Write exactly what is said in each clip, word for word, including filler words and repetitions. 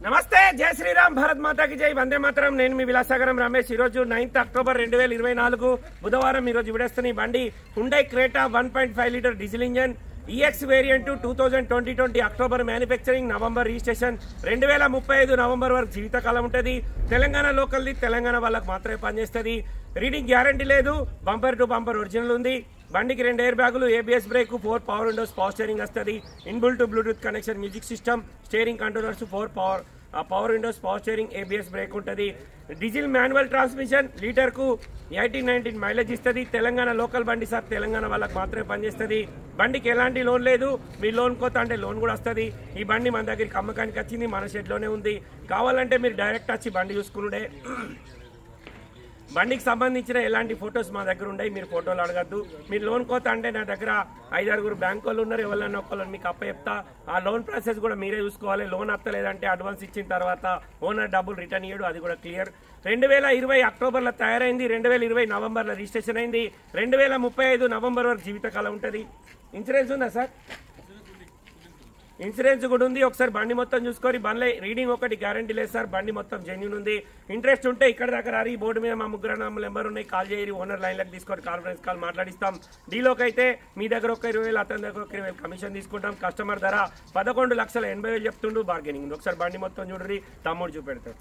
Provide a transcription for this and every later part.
నమస్తే, జై శ్రీరామ్, భారత్ మాతాకి జై, వందే మాతరం. నేను మీ విలాసాగరం రమేష్. ఈ రోజు నైన్త్ అక్టోబర్ రెండు వేల ఇరవై నాలుగు బుధవారం. ఈ రోజు విడేస్తున్న ఈ బండి Hyundai Creta one point five litre diesel engine EX variant two thousand twenty twenty October manufacturing, November registration, రెండు వేల ముప్పై ఐదు నవంబర్ వరకు జీవితకాలం ఉంటుంది. తెలంగాణ లోకల్ది, తెలంగాణ వాళ్ళకి మాత్రమే పనిచేస్తుంది. రీడింగ్ గ్యారంటీ లేదు, బంపర్ టు బంపర్ ఒరిజినల్ ఉంది. బండికి రెండు ఎయిర్ బ్యాగులు, ABS brake, four power windows, power steering వస్తుంది. Inbuilt Bluetooth connection, music system, steering controllers, four power power windows, power steering, ABS brake ఉంటుంది. డీజిల్ మాన్యువల్ ట్రాన్స్మిషన్, లీటర్ కు eighteen nineteen mileage ఇస్తుంది. Telangana local బండి sir, Telangana వాళ్ళకి మాత్రమే పనిచేస్తుంది. బండికి ఎలాంటి లోన్ లేదు. మీ లోన్ కోత అంటే లోన్ కూడా వస్తుంది. ఈ బండి మన దగ్గరికి అమ్మకానికి వచ్చింది, మన షెడ్లోనే ఉంది. కావాలంటే మీరు డైరెక్ట్ వచ్చి బండి చూసుకున్నాడే. బండికి సంబంధించిన ఎలాంటి ఫొటోస్ మా దగ్గర ఉన్నాయి, మీరు ఫోటోలు అడగద్దు. మీరు లోన్ కోత అంటే నా దగ్గర ఐదారుగురు బ్యాంక్ వాళ్ళు ఉన్నారు, ఎవరైనా ఒక్కళ్ళని మీకు అప్ప చెప్తా. ఆ లోన్ ప్రాసెస్ కూడా మీరే చూసుకోవాలి. లోన్ అత్తలేదంటే అడ్వాన్స్ ఇచ్చిన తర్వాత ఓనర్ డబ్బులు రిటర్న్ ఇయ్యడు, అది కూడా క్లియర్. రెండు వేల ఇరవై అక్టోబర్లో తయారైంది, రెండు వేల ఇరవై నవంబర్లో రిజిస్ట్రేషన్ అయింది. రెండు వేల ముప్పై ఐదు నవంబర్ వరకు జీవితకాలం ఉంటుంది. ఇన్సూరెన్స్ ఉందా సార్? ఇన్సూరెన్స్ కూడా ఉంది. ఒకసారి బండి మొత్తం చూసుకొని, బండ్లో రీడింగ్ ఒకటి గ్యారంటీ లేదు సార్. బండి మొత్తం జెన్యూన్ ఉంది. ఇంట్రెస్ట్ ఉంటే ఇక్కడ దగ్గర ఈ బోర్డు మీద మా ముగ్గురు నెంబర్ ఉన్నాయి, కాల్ చేయరి. ఓనర్ లైన్లకు తీసుకొని కాన్ఫరెన్స్ కాల్ మాట్లాడిస్తాం. డీలోకి అయితే మీ దగ్గర ఒక ఇరవై వేలు, అతని దగ్గర ఒక ఇరవై వేలు కమిషన్ తీసుకుంటాం. కస్టమర్ ధర పదకొండు లక్షల ఎనభై వేలు చెప్తుండు, బార్గెనింగ్. ఒకసారి బండి మొత్తం చూడరి, తమ్ముడు చూపెడతాడు.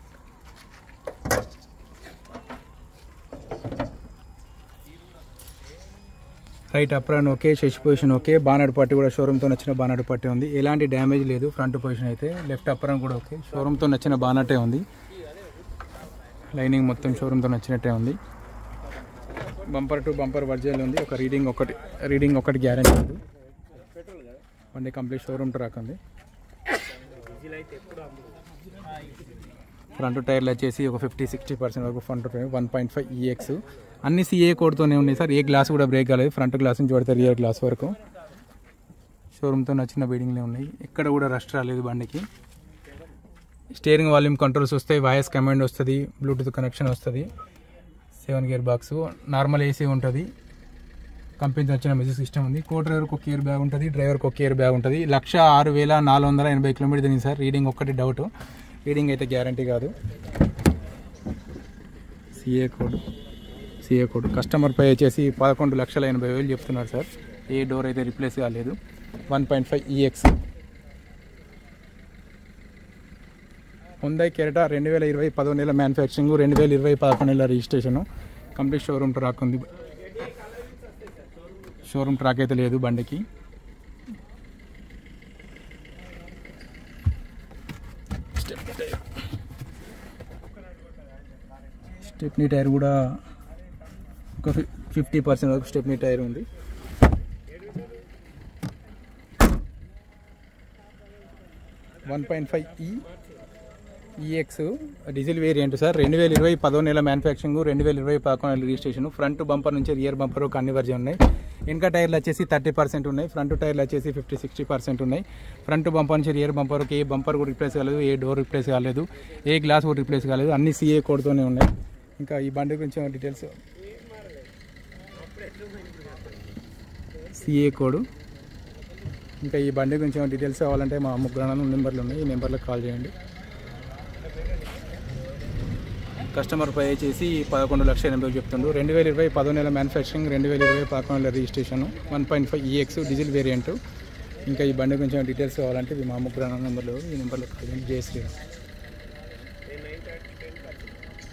రైట్ అప్రాన్ ఓకే, షెష్ పొజిషన్ ఓకే, బానడ్ పట్టి కూడా షోరూమ్తో నచ్చిన బానడ్ పట్టి ఉంది, ఎలాంటి డ్యామేజ్ లేదు. ఫ్రంట్ పొజిషన్ అయితే లెఫ్ట్ అప్రాన్ కూడా ఓకే, షోరూమ్తో నచ్చిన బానటే ఉంది. లైనింగ్ మొత్తం షోరూమ్తో నచ్చినట్టే ఉంది. బంపర్ టు బంపర్ వర్జల్ ఉంది. ఒక రీడింగ్ ఒకటి రీడింగ్ ఒకటి గ్యారెంటీ ఉంది. బండి కంప్లీట్ షోరూమ్ ట్రాక్ ఉంది. ఫ్రంట్ టైర్లు వచ్చేసి ఒక ఫిఫ్టీ సిక్స్టీ పర్సెంట్ వరకు front tyre one point five EX. అన్ని సిఏ కోడ్తోనే ఉన్నాయి సార్. ఏ గ్లాస్ కూడా బ్రేక్ కాలేదు. ఫ్రంట్ గ్లాస్ నుంచి పడితే రియర్ గ్లాస్ వరకు షోరూమ్తో నచ్చిన బీడింగ్లే ఉన్నాయి. ఎక్కడ కూడా రస్ట్ రాలేదు బండికి. స్టీరింగ్ వాల్యూమ్ కంట్రోల్స్ వస్తాయి, వాయిస్ కమాండ్ వస్తుంది, బ్లూటూత్ కనెక్షన్ వస్తుంది, seven gear box, normal AC ఉంటుంది, కంపెనీతో వచ్చిన మ్యూజిక్ సిస్టమ్ ఉంది. కో డ్రైవర్కి ఒక ఇయర్ బ్యాగ్ ఉంటుంది, డ్రైవర్కి ఒక ఇయర్ బ్యాగ్ ఉంటుంది. లక్ష ఆరు వేల నాలుగు వందల ఎనభై కిలోమీటర్ తిరిగింది సార్. రీడింగ్ ఒక్కటి డౌట్, రీడింగ్ అయితే గ్యారంటీ కాదు. CA code CA code customer pay వచ్చేసి పదకొండు లక్షల ఎనభై వేలు చెప్తున్నారు సార్. ఏ డోర్ అయితే రిప్లేస్ కాలేదు. One point five EX Hyundai Creta రెండు వేల ఇరవై పదో నెల మ్యానుఫ్యాక్చరింగ్, రెండు వేల ఇరవై పదకొండు నెల రిజిస్ట్రేషను. కంప్లీట్ షోరూమ్ ట్రాక్ ఉంది. షోరూమ్ ట్రాక్ అయితే లేదు బండికి. స్టెప్నీ టైర్ కూడా ఒక ఫిఫ్టీ పర్సెంట్ వరకు స్టెప్నీ టైర్ ఉంది. వన్ పాయింట్ ఫైవ్ ఈ ఈఎక్స్ డీజిల్ వేరియంట్ సార్. రెండు వేల ఇరవై పదో నెల మ్యానుఫ్యాక్చరింగ్, రెండు వేల ఇరవై పదకొండు నెల రిజిస్ట్రేషన్. ఫ్రంట్ బంపర్ నుంచి రియర్ బంపర్ ఒక అన్ని వర్జన్ ఉన్నాయి. వెనక టైర్లు వచ్చేసి థర్టీ పర్సెంట్ ఉన్నాయి. ఫ్రంట్ టైర్లు వచ్చేసి ఫిఫ్టీ సిక్స్టీ పర్సెంట్ ఉన్నాయి. ఫ్రంట్ బంపర్ నుంచి రియర్ బంపర్కి ఏ బంపర్ కూడా రిప్లేస్ కాలేదు, ఏ డోర్ రిప్లేస్ కాలేదు, ఏ గ్లాస్ కూడా రిప్లేస్ కాలేదు. అన్ని సిఏ కోడ్తోనే ఉన్నాయి. ఇంకా ఈ బండి గురించి డీటెయిల్స్, సిఏ కోడ్. ఇంకా ఈ బండి గురించి డీటెయిల్స్ కావాలంటే మా ముగ్గురు నెంబర్లు ఉన్నాయి, ఈ నెంబర్లకు కాల్ చేయండి. కస్టమర్ పై చేసి పదకొండు లక్షల ఎనభై చెప్తుండ్రు. రెండు వేల ఇరవై పదో నెల మ్యానుఫ్యాక్చరింగ్, రెండు వేల ఇరవై పదకొండు నెల registration, one point five EX diesel variant. ఇంకా ఈ బండి గురించి డీటెయిల్స్ కావాలంటే మా ముగ్గురు నెంబర్లు, ఈ నెంబర్లో కాల్ చేయండి. జై శ్రీరామ్.